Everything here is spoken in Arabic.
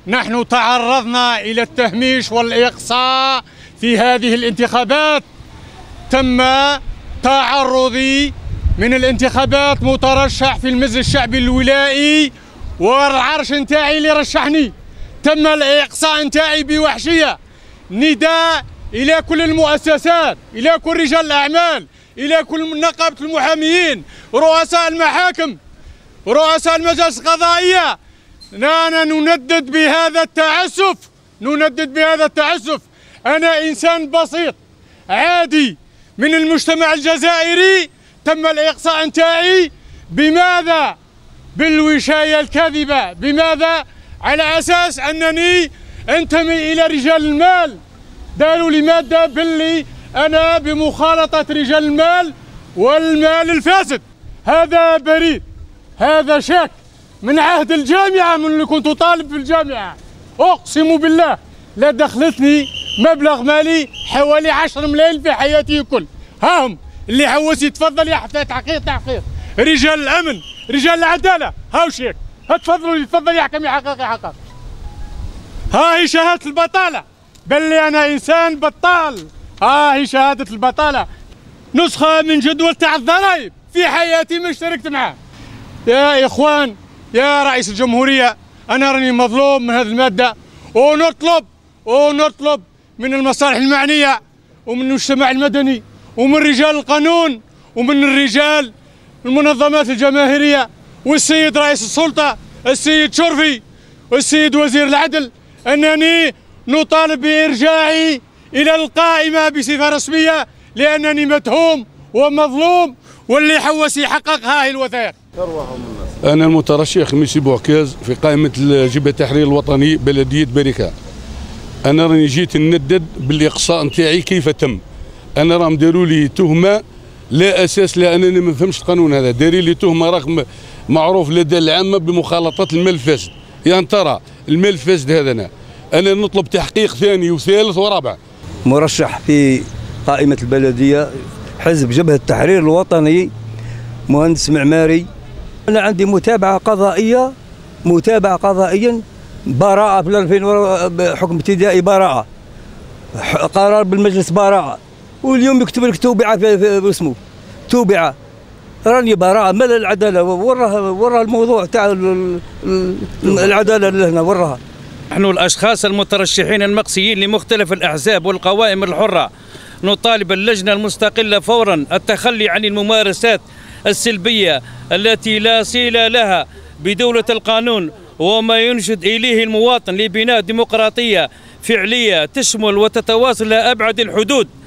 نحن تعرضنا إلى التهميش والإقصاء في هذه الانتخابات. تم تعرضي من الانتخابات مترشح في المجلس الشعبي الولائي، والعرش نتاعي اللي رشحني تم الإقصاء نتاعي بوحشية. نداء إلى كل المؤسسات، إلى كل رجال الأعمال، إلى كل نقابة المحاميين، رؤساء المحاكم، رؤساء المجالس القضائية، أنا نندد بهذا التعسف. أنا إنسان بسيط عادي من المجتمع الجزائري، تم الإقصاء نتاعي. بماذا؟ بالوشاية الكاذبة. بماذا؟ على أساس أنني أنتمي إلى رجال المال. داروا لي مادة باللي أنا بمخالطة رجال المال والمال الفاسد. هذا بريد، هذا شاك من عهد الجامعة، من اللي كنت طالب في الجامعة. أقسم بالله لا دخلتني مبلغ مالي حوالي 10 ملايين في حياتي كل. ها هم اللي حوس يتفضل يحتاج تحقيق. رجال الأمن، رجال العدالة، هاو شيك، تفضلوا يتفضل يحكم يحقق. ها هي شهادة البطالة، بلي أنا إنسان بطال. ها هي شهادة البطالة، نسخة من جدول تاع الضرائب في حياتي ما اشتركت معاه. يا إخوان، يا رئيس الجمهورية، أنا راني مظلوم من هذه المادة، ونطلب من المصالح المعنية ومن المجتمع المدني ومن رجال القانون ومن الرجال المنظمات الجماهيرية والسيد رئيس السلطة السيد شرفي والسيد وزير العدل أنني نطالب بإرجاعي إلى القائمة بصفة رسمية، لأنني متهوم ومظلوم، واللي حوس يحقق هاي الوثائق. أنا المترشح ميسي بوعكاز في قائمة جبهة التحرير الوطني بلدية بركة. أنا راني جيت ندد بالإقصاء نتاعي كيف تم. أنا راهم داروا لي تهمة لا أساس لها، أنني ما نفهمش القانون هذا. داري لي تهمة رقم معروف لدى العامة بمخالطة المال الفاسد. يعني ترى المال الفاسد هذا أنا نطلب تحقيق ثاني وثالث ورابع. مرشح في قائمة البلدية حزب جبهة التحرير الوطني، مهندس معماري. أنا عندي متابعة قضائية براءة في 2000 حكم ابتدائي براءة، قرار بالمجلس براءة، واليوم يكتب لك توبعة في اسمه توبعة. راني براءة، مال العدالة؟ وراها الموضوع تاع العدالة لهنا وراها. نحن الأشخاص المترشحين المقصيين لمختلف الأحزاب والقوائم الحرة نطالب اللجنة المستقلة فورا التخلي عن الممارسات السلبية التي لا صلة لها بدولة القانون وما ينشد إليه المواطن لبناء ديمقراطية فعلية تشمل وتتواصل إلى أبعد الحدود.